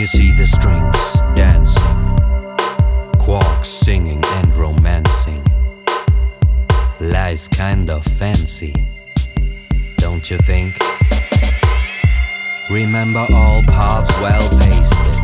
you see the strings dancing, quarks singing and romancing. Life's kind of fancy, don't you think? Remember all parts well pasted,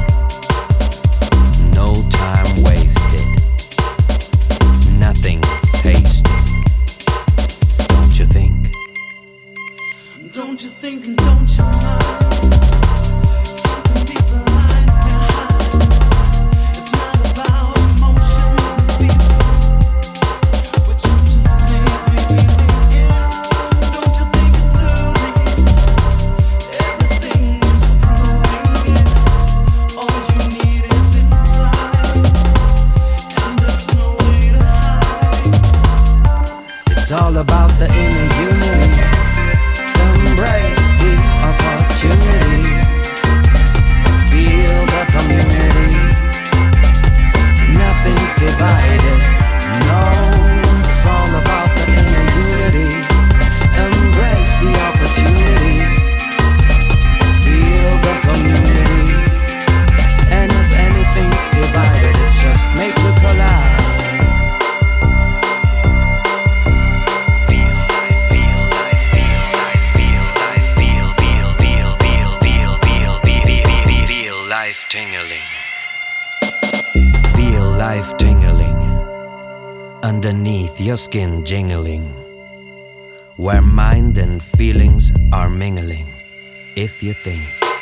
no time wasted, nothing's hasted, don't you think? Don't you think and don't you mind? Something deeper lies behind. It's not about emotions and feelings, but you just can't reveal it. Don't you think it's soothing? Everything is proving it. All you need is inside, and there's no way to hide. It's all about the inner unity. Embrace the opportunity. Feel the community. Nothing's divided. No, it's all about the inner unity. Embrace the opportunity. Feel the community. And if anything's divided, it's just made to collide. Tingling. Feel life tingling underneath your skin, jingling, where mind and feelings are mingling. If you think,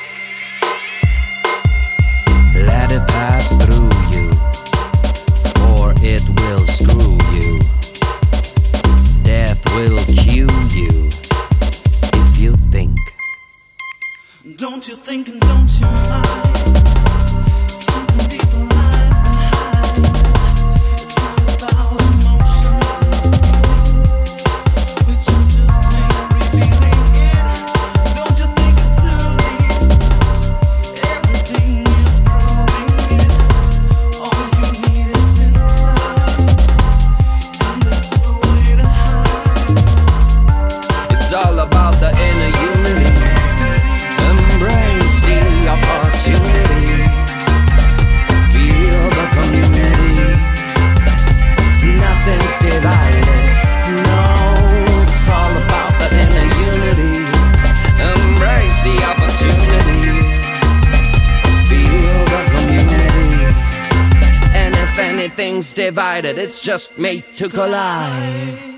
let it pass through you, for it will screw you. Death will cue you. If you think, don't you think and don't you mind? Something deeper lies behind. It's not about emotions and feelings, but you just ain't revealing it. Don't you think it's soothing? Everything is proving it. All you need is inside, and there's no way to hide. it's all about the inner unity. Embrace the opportunity. Feel the community. Nothing's divided. No, it's all about the inner unity. Embrace the opportunity. Feel the community. And if anything's divided, it's just made to collide.